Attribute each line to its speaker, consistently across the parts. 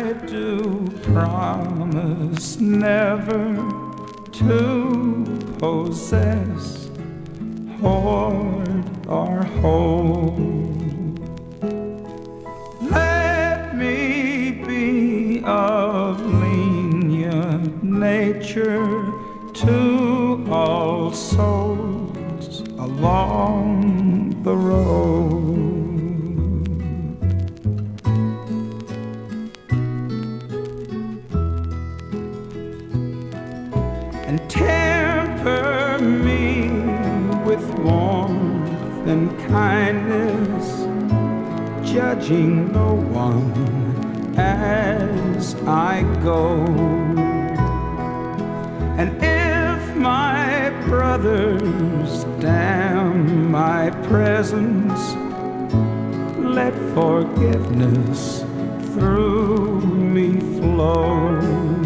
Speaker 1: I do promise never to possess, hoard, or hold. Let me be of lenient nature to all souls along the road. And temper me with warmth and kindness, judging no one as I go. And if my brothers damn my presence, let forgiveness through me flow.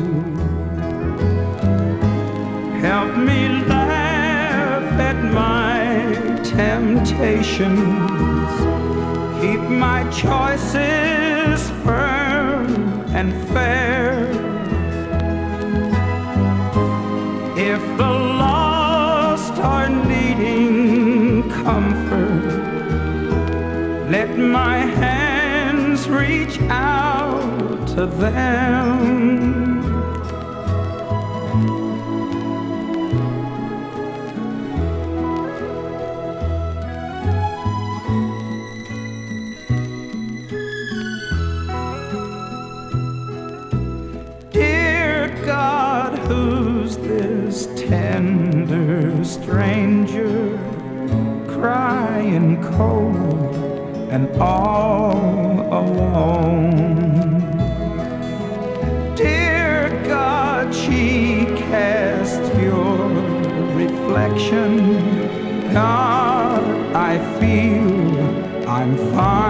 Speaker 1: Help me laugh at my temptations, keep my choices firm and fair. If the lost are needing comfort, let my hands reach out to them. God, who's this tender stranger, crying cold and all alone? Dear God, she cast your reflection. God, I feel I'm fine